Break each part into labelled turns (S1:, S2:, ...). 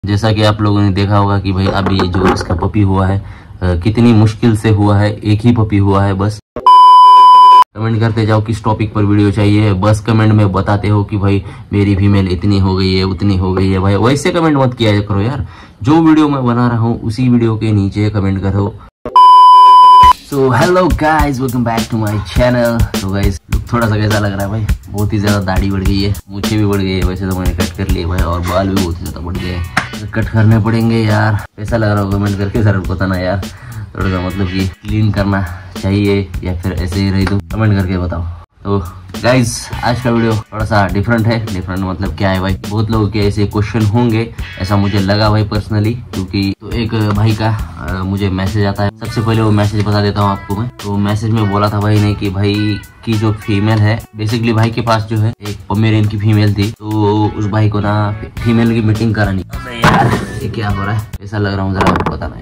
S1: जैसा कि आप लोगों ने देखा होगा कि भाई अभी ये जो इसका पपी हुआ है कितनी मुश्किल से हुआ है, एक ही पपी हुआ है। बस कमेंट करते जाओ किस टॉपिक पर वीडियो चाहिए, बस कमेंट में बताते हो कि भाई मेरी फीमेल इतनी हो गई है, उतनी हो गई है। भाई वैसे कमेंट मत किया करो यार, जो वीडियो मैं बना रहा हूँ उसी वीडियो के नीचे कमेंट करो। So hello guys, welcome back to my channel. तो गाइस थोड़ा सा कैसा लग रहा है भाई, बहुत ही ज्यादा दाढ़ी बढ़ गई है, मूछें भी बढ़ गई है। वैसे तो मैंने कट कर लिए भाई, और बाल भी बहुत ही ज्यादा बढ़ गए हैं, कट करने पड़ेंगे यार। कैसा लग रहा हो कमेंट करके जरूर बताना यार। थोड़ा सा मतलब कि क्लीन करना चाहिए या फिर ऐसे ही रही, तो कमेंट करके बताओ। तो गाइज आज का वीडियो थोड़ा सा डिफरेंट है। डिफरेंट मतलब क्या है भाई, बहुत लोगों के ऐसे क्वेश्चन होंगे, ऐसा मुझे लगा भाई पर्सनली, क्योंकि तो एक भाई का मुझे मैसेज आता है। सबसे पहले वो मैसेज बता देता हूँ आपको मैं। तो मैसेज में बोला था भाई ने कि भाई की जो फीमेल है, बेसिकली भाई के पास जो है एक पोमेरियन की फीमेल थी, तो उस भाई को ना फीमेल की मीटिंग करानी। यार ये क्या हो रहा है, ऐसा लग रहा हूँ जरा बताना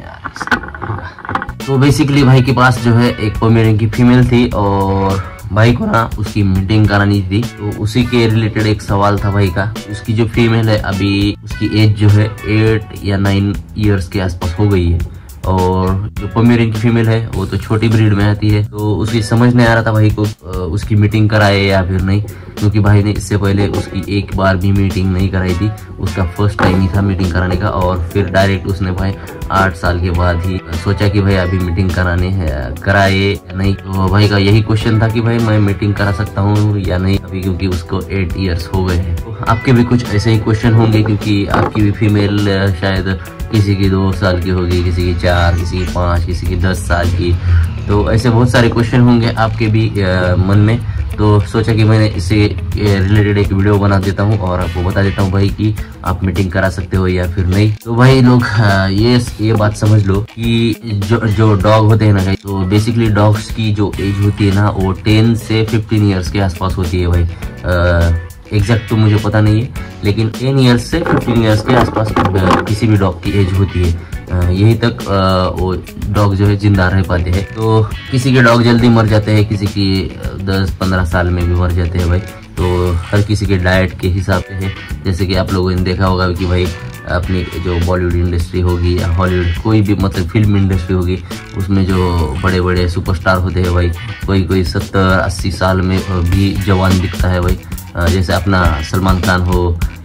S1: यार। तो बेसिकली भाई के पास जो है एक पोमेरियन की फीमेल थी और भाई को ना उसकी मीटिंग करानी थी। तो उसी के रिलेटेड एक सवाल था भाई का। उसकी जो फीमेल है अभी उसकी एज जो है 8 या 9 इयर्स के आसपास हो गई है, और जो पोमेरियन की फीमेल है वो तो छोटी ब्रीड में आती है। तो उसकी समझ नहीं आ रहा था भाई को उसकी मीटिंग कराए या फिर नहीं, क्योंकि भाई ने इससे पहले उसकी एक बार भी मीटिंग नहीं कराई थी। उसका फर्स्ट टाइम ही था मीटिंग कराने का, और फिर डायरेक्ट उसने भाई 8 साल के बाद ही सोचा कि भाई अभी मीटिंग कराए या नहीं। तो भाई का यही क्वेश्चन था कि भाई मैं मीटिंग करा सकता हूँ या नहीं अभी, क्योंकि उसको 8 इयर्स हो गए हैं। तो आपके भी कुछ ऐसे ही क्वेश्चन होंगे, क्योंकि आपकी भी फीमेल शायद किसी की 2 साल की होगी, किसी की 4, किसी की 5, किसी की 10 साल की। तो ऐसे बहुत सारे क्वेश्चन होंगे आपके भी मन में। तो सोचा कि मैंने इसे रिलेटेड एक वीडियो बना देता हूँ और आपको बता देता हूँ भाई कि आप मीटिंग करा सकते हो या फिर नहीं। तो भाई लोग ये बात समझ लो कि जो डॉग होते हैं ना भाई, तो बेसिकली डॉग्स की जो एज होती है ना वो 10 से 15 इयर्स के आसपास होती है भाई। एग्जैक्ट तो मुझे पता नहीं है, लेकिन 10 इयर्स से 15 इयर्स के आसपास किसी भी डॉग की एज होती है। यही तक वो डॉग जो है जिंदा रह पाते हैं। तो किसी के डॉग जल्दी मर जाते हैं, किसी की 10-15 साल में भी मर जाते हैं भाई। तो हर किसी के डाइट के हिसाब से है। जैसे कि आप लोगों ने देखा होगा कि भाई अपनी जो बॉलीवुड इंडस्ट्री होगी या हॉलीवुड कोई भी मतलब फिल्म इंडस्ट्री होगी, उसमें जो बड़े बड़े सुपरस्टार होते हैं भाई, कोई 70-80 साल में भी जवान दिखता है भाई। जैसे अपना सलमान खान हो,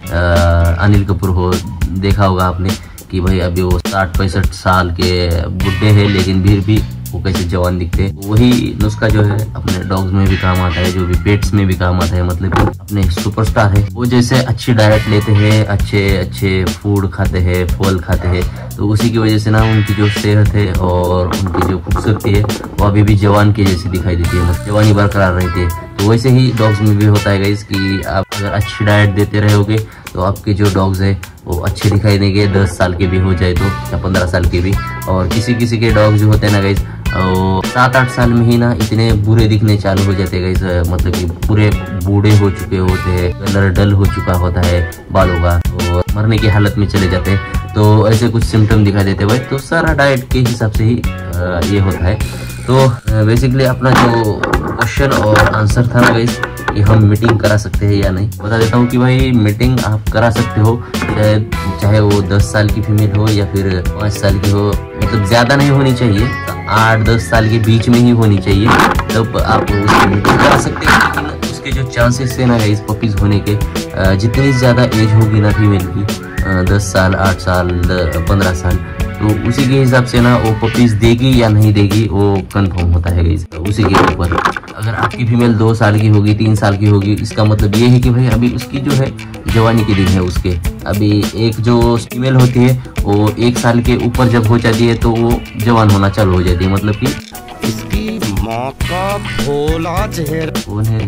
S1: अनिल कपूर हो, देखा होगा आपने कि भाई अभी वो 60-65 साल के बुढ़े हैं, लेकिन फिर भी वो कैसे जवान दिखते हैं। वही नुस्खा जो है अपने डॉग्स में भी काम आता है, जो भी पेट्स में भी काम आता है। मतलब अपने सुपरस्टार है वो जैसे अच्छी डाइट लेते हैं, अच्छे फूड खाते हैं, फल खाते हैं, तो उसी की वजह से ना उनकी जो सेहत है और उनकी जो खूबसूरती है वो अभी भी जवान की जैसी दिखाई देती है, मतलब जवानी बरकरार रहती है। तो वैसे ही डॉग्स में भी होता है गाइस कि आप अगर अच्छी डाइट देते रहोगे तो आपके जो डॉग्स है वो अच्छे दिखाई देंगे, 10 साल के भी हो जाए तो, या 15 साल के भी। और किसी के डॉग जो होते हैं ना गाइस 7-8 साल में ही ना इतने बुरे दिखने चालू हो जाते हैं गाइस, मतलब कि पूरे बूढ़े हो चुके होते हैं, कलर डल हो चुका होता है बालों का, और मरने की हालत में चले जाते हैं। तो ऐसे कुछ सिम्टम दिखाई देते हैं भाई। तो सारा डाइट के हिसाब से ही ये होता है। तो बेसिकली अपना जो क्वेश्चन और आंसर था ना गाइस कि हम मीटिंग करा सकते हैं या नहीं, बता देता हूँ कि भाई मीटिंग आप करा सकते हो, चाहे वो 10 साल की फीमेल हो या फिर 5 साल की हो। मतलब ज्यादा नहीं होनी चाहिए, 8-10 साल के बीच में ही होनी चाहिए, तब आप उसकी मीटिंग करा सकते हैं। लेकिन उसके जो चांसेस है ना गाइस पपीज होने के, जितनी ज्यादा एज होगी ना फीमेल की, 10 साल, 8 साल, 15 साल, तो उसी के हिसाब से ना वो पपीज देगी या नहीं देगी वो कंफर्म होता है गाइस उसी के ऊपर। अगर आपकी फीमेल 2 साल की होगी, 3 साल की होगी, इसका मतलब ये है कि भाई अभी उसकी जो है जवानी के दिन है उसके। अभी एक जो फीमेल होती है वो 1 साल के ऊपर जब हो जाती है तो वो जवान होना चालू हो जाती है। मतलब कि
S2: इसकी माँ का भोला चेहरा
S1: कौन है?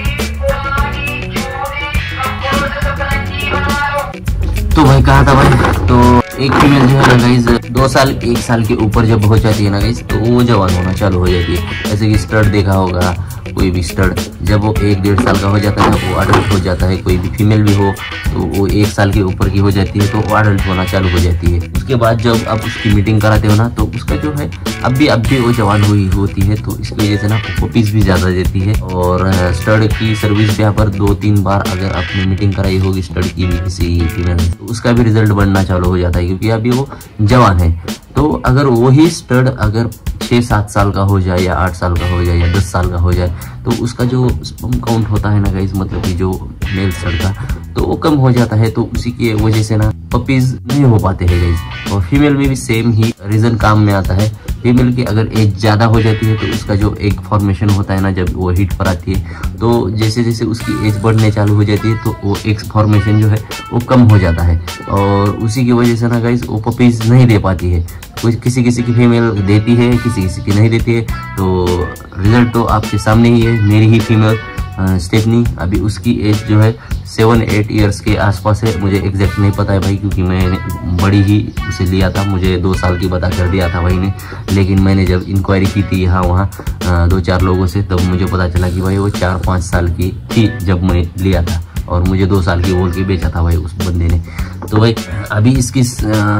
S1: तो भाई कहा था भाई, तो एक फीमेल जो है ना गाइस 2 साल 1 साल के ऊपर जब हो जाती है ना गाइस, तो वो जवान होना चालू हो जाती है। जैसे कि स्टड देखा होगा, कोई भी स्टड जब वो 1-1.5 साल का हो जाता है वो अडल्ट हो जाता है। कोई भी फीमेल भी हो तो वो 1 साल के ऊपर की हो जाती है तो वो अडल्ट होना चालू हो जाती है। उसके बाद जब आप उसकी मीटिंग कराते हो ना तो उसका जो है अब भी वो जवान हुई होती है, तो इसकी वजह से ना पपीज भी ज़्यादा देती है। और स्टड की सर्विस यहाँ पर 2-3 बार अगर आपने मीटिंग कराई होगी स्टड की भी किसी फीमेल तो उसका भी रिजल्ट बनना चालू हो जाता है, क्योंकि अभी वो जवान है। तो अगर वही स्टड अगर 6-7 साल का हो जाए या 8 साल का हो जाए या 10 साल का हो जाए तो उसका जो स्पर्म काउंट होता है ना गाइस, मतलब कि जो मेल स्टड का, तो वो कम हो जाता है। तो उसी की वजह से ना पपीज नहीं हो पाते हैं गाइस। और फीमेल में भी सेम ही रीजन काम में आता है। फीमेल की अगर एज ज़्यादा हो जाती है तो उसका जो एग फॉर्मेशन होता है ना, जब वो हीट पर आती है तो जैसे जैसे उसकी एज बढ़ने चालू हो जाती है तो वो एग फॉर्मेशन जो है वो कम हो जाता है। और उसी की वजह से ना गाइस वो पपीज नहीं दे पाती है। किसी किसी की फीमेल देती है, किसी किसी की नहीं देती है। तो रिजल्ट तो आपके सामने ही है। मेरी ही फीमेल स्टेफनी, अभी उसकी एज जो है 7-8 ईयर्स के आसपास है। मुझे एग्जैक्ट नहीं पता है भाई, क्योंकि मैंने बड़ी ही उसे लिया था, मुझे 2 साल की बता कर दिया था भाई ने। लेकिन मैंने जब इंक्वायरी की थी यहाँ वहाँ 2-4 लोगों से, तब मुझे पता चला कि भाई वो 4-5 साल की थी जब मैं लिया था, और मुझे 2 साल की बोल के बेचा था भाई उस बंदे ने। तो भाई अभी इसकी एज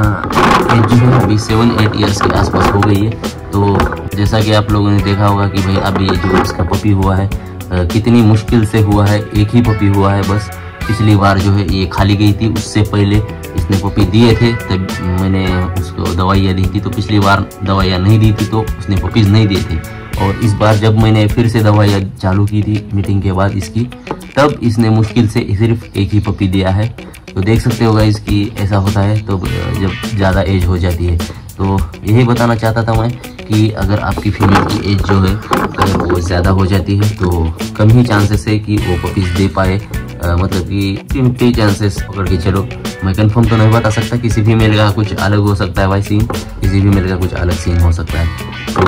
S1: जो है अभी 7-8 ईयर्स के आसपास हो गई है। तो जैसा कि आप लोगों ने देखा होगा कि भाई अभी जो इसका पपी हुआ है कितनी मुश्किल से हुआ है। एक ही पपी हुआ है बस। पिछली बार जो है ये खाली गई थी, उससे पहले इसने पपी दिए थे तब मैंने उसको दवाइयाँ दी थी। तो पिछली बार दवाइयाँ नहीं दी थी तो उसने पपीज़ नहीं दिए थे। और इस बार जब मैंने फिर से दवाइयाँ चालू की थी मीटिंग के बाद इसकी, तब इसने मुश्किल से सिर्फ एक ही पपी दिया है। तो देख सकते होगा इसकी ऐसा होता है तो जब ज़्यादा एज हो जाती है। तो यही बताना चाहता था मैं कि अगर आपकी फीमेल की एज जो है अगर वो ज़्यादा हो जाती है तो कम ही चांसेस है कि वो पपीज़ दे पाए। मतलब कि 50 चांसेस पकड़ के चलो। मैं कंफर्म तो नहीं बता सकता, किसी फीमेल का कुछ अलग हो सकता है भाई सीन, किसी फीमेल का कुछ अलग सीन हो सकता है।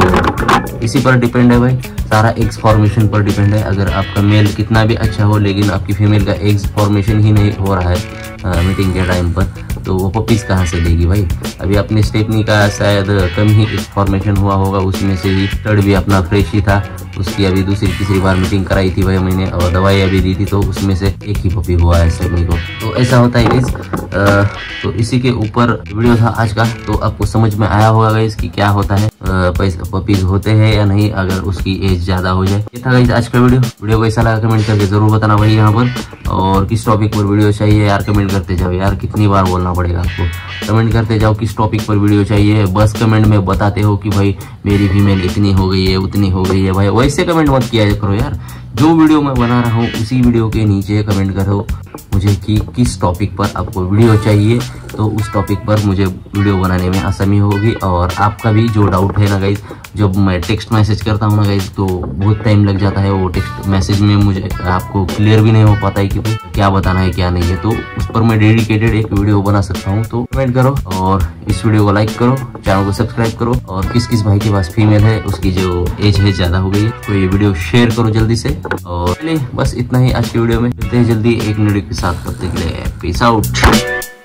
S1: तो इसी पर डिपेंड है भाई, सारा एग्स फॉर्मेशन पर डिपेंड है। अगर आपका मेल कितना भी अच्छा हो लेकिन आपकी फीमेल का एग्स फॉर्मेशन ही नहीं हो रहा है मीटिंग के टाइम पर, तो वो पपीज कहाँ से देगी भाई। अभी अपनी स्टेफनी का शायद कम ही एग फॉर्मेशन हुआ होगा, उसमें से ही स्टड भी अपना फ्रेश ही था। उसकी अभी तीसरी बार मीटिंग कराई थी भाई मैंने, और दवाइयाँ भी दी थी, तो उसमें से एक ही पपी हुआ है स्टेफनी को। तो ऐसा होता है गाइस। तो इसी के ऊपर वीडियो था आज का। तो आपको समझ में आया होगा गाइस कि क्या होता है, पपीज होते हैं या नहीं अगर उसकी एज ज्यादा हो जाए। ये था गाइस आज का वीडियो कैसा लगा कमेंट करके जरूर बताना भाई यहाँ पर। और किस टॉपिक पर वीडियो चाहिए यार कमेंट करते जाओ यार, कितनी बार बोलना पड़ेगा आपको। कमेंट करते जाओ किस टॉपिक पर वीडियो चाहिए, बस कमेंट में बताते हो कि भाई मेरी फीमेल इतनी हो गई है उतनी हो गई है। भाई वैसे कमेंट मत किया करो यार, जो वीडियो मैं बना रहा हूँ उसी वीडियो के नीचे कमेंट करो मुझे कि किस टॉपिक पर आपको वीडियो चाहिए, तो उस टॉपिक पर मुझे वीडियो बनाने में आसानी होगी। और आपका भी जो डाउट है ना गाइज, जब मैं टेक्स्ट मैसेज करता हूँ ना गाइज तो बहुत टाइम लग जाता है, वो टेक्स्ट मैसेज में मुझे आपको क्लियर भी नहीं हो पाता है कि भाई क्या बताना है क्या नहीं है। तो उस पर मैं डेडिकेटेड एक वीडियो बना सकता हूँ। तो कमेंट करो और इस वीडियो को लाइक करो, चैनल को सब्सक्राइब करो, और किस किस भाई के पास फीमेल है उसकी जो एज है ज्यादा हो गई है तो ये वीडियो शेयर करो जल्दी से। और चलिए बस इतना ही आज की वीडियो में, मिलते हैं जल्दी एक वीडियो के साथ, तब तक के लिए पीस आउट।